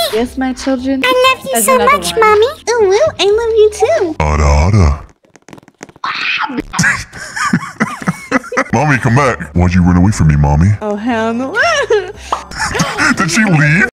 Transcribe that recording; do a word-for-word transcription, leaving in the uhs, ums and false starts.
Yes, my children. I love you There's so another much, one. Mommy. Oh, well, I love you too. Ada, Ada. Mommy, come back. Why'd you run away from me, Mommy? Oh, hell no. Did she leave?